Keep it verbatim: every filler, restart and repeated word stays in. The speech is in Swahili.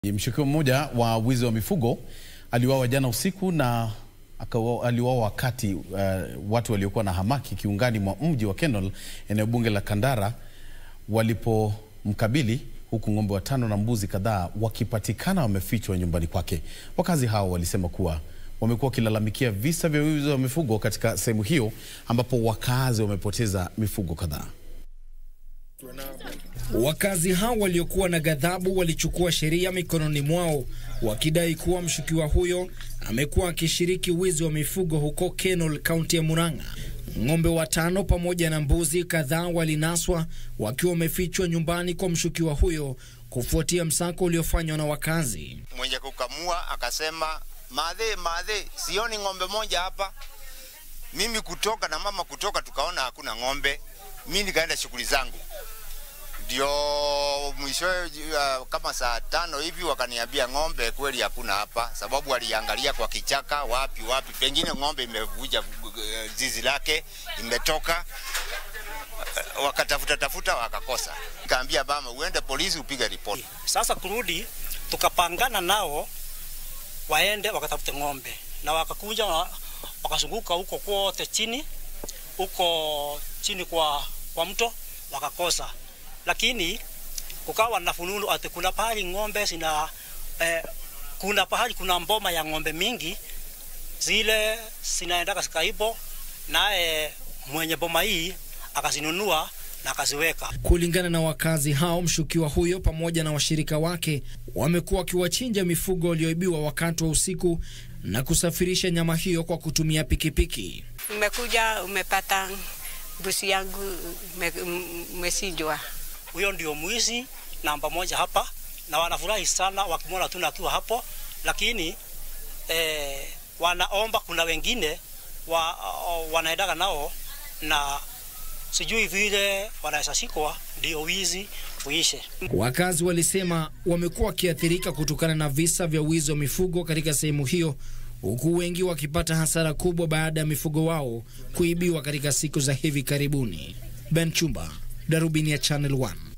Mshukiwa mmoja wa wizi wa mifugo aliuawa jana usiku na aliuawa wakati uh, watu waliokuwa na hamaki kiungani mwa mji wa Kenol, eneo bunge la Kandara, walipomkabili, huku ngombe watano na mbuzi kadhaa wakipatikana wamefichwa nyumbani kwake. Wakazi hao walisema kuwa wamekuwa wakilalamikia visa vya wizi wa mifugo katika sehemu hiyo, ambapo wakazi wamepoteza mifugo kadhaa. Wakazi hao waliokuwa na ghadhabu walichukua sheria mikononi mwao, wakidai kuwa mshukiwa huyo amekuwa akishiriki wizi wa mifugo huko Kenol, kaunti ya Murang'a. Ngombe watano pamoja na mbuzi kadhaa walinaswa wakiwa wamefichwa nyumbani kwa mshukiwa huyo kufuatia msako uliofanywa na wakazi. Mwenye kukamua akasema, "Madhe, madhe, sioni ngombe moja hapa." Mimi kutoka na mama kutoka tukaona hakuna ngombe. Mimi nikaenda shughuli zangu. Ndio mwisho uh, kama saa tano hivi wakaniambia ngombe kweli hakuna hapa, sababu waliangalia kwa kichaka wapi wapi, pengine ngombe imevuja uh, zizi lake imetoka, uh, wakatafuta tafuta wakakosa. Nikaambia baba, uende polisi upige ripoti. Sasa kurudi tukapangana nao waende wakatafute ngombe, na wakakuja wakazunguka huko kote chini huko chini kwa kwa mto wakakosa. Lakini kukawa na fununu ati kuna pahali ngombe sina eh, kuna pahali kuna mboma ya ngombe mingi zile sinaenda katika hipo, naye mwenye boma hii akazinunua na akaziweka. Kulingana na wakazi hao, mshukiwa huyo pamoja na washirika wake wamekuwa wakiwachinja mifugo walioibiwa wakati wa usiku na kusafirisha nyama hiyo kwa kutumia pikipiki. Umekuja umepata busi yangu umesijwa. Huyo ndio mwizi namba moja hapa, na wanafurahi sana wakimwona tu akiwa hapo, lakini eh, wanaomba kuna wengine wa, wanaendaga nao na sijui vile wanaweza shikwa ndio wizi uishe. Wakazi walisema wamekuwa wakiathirika kutokana na visa vya wizi wa mifugo katika sehemu hiyo, huku wengi wakipata hasara kubwa baada ya mifugo wao kuibiwa katika siku za hivi karibuni. Ben Chumba, Darubini ya Channel one.